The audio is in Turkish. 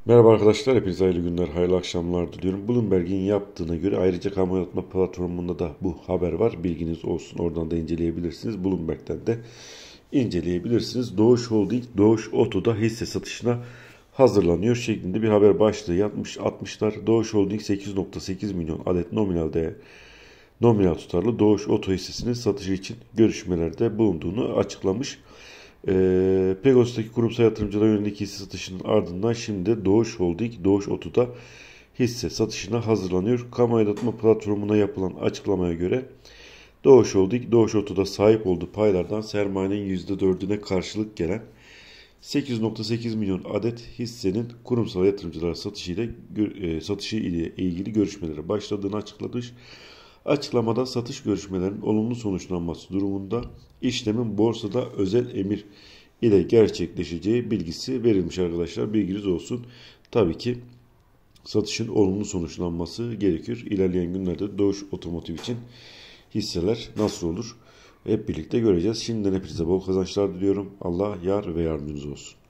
Merhaba arkadaşlar, hepinize hayırlı günler, hayırlı akşamlar diliyorum. Bloomberg'in yaptığına göre ayrıca kamu yaratma platformunda da bu haber var. Bilginiz olsun, oradan da inceleyebilirsiniz. Bloomberg'den de inceleyebilirsiniz. Doğuş Holding, Doğuş Oto'da hisse satışına hazırlanıyor şeklinde bir haber başlığı atmışlar. Doğuş Holding 8,8 milyon adet nominal tutarlı Doğuş Oto hissesinin satışı için görüşmelerde bulunduğunu açıklamış. Pegasus'taki kurumsal yatırımcılara yönelik hisse satışının ardından şimdi Doğuş Holding, Doğuş Oto'da hisse satışına hazırlanıyor. Kamu aydınlatma platformuna yapılan açıklamaya göre Doğuş Holding, Doğuş Oto'da sahip olduğu paylardan sermayenin %4'üne karşılık gelen 8,8 milyon adet hissenin kurumsal yatırımcılara satışı ile ilgili görüşmelere başladığını açıklamış. Açıklamada satış görüşmelerinin olumlu sonuçlanması durumunda işlemin borsada özel emir ile gerçekleşeceği bilgisi verilmiş arkadaşlar. Bilginiz olsun. Tabii ki satışın olumlu sonuçlanması gerekir. İlerleyen günlerde Doğuş Otomotiv için hisseler nasıl olur? Hep birlikte göreceğiz. Şimdiden hepinize bol kazançlar diliyorum. Allah yar ve yardımcınız olsun.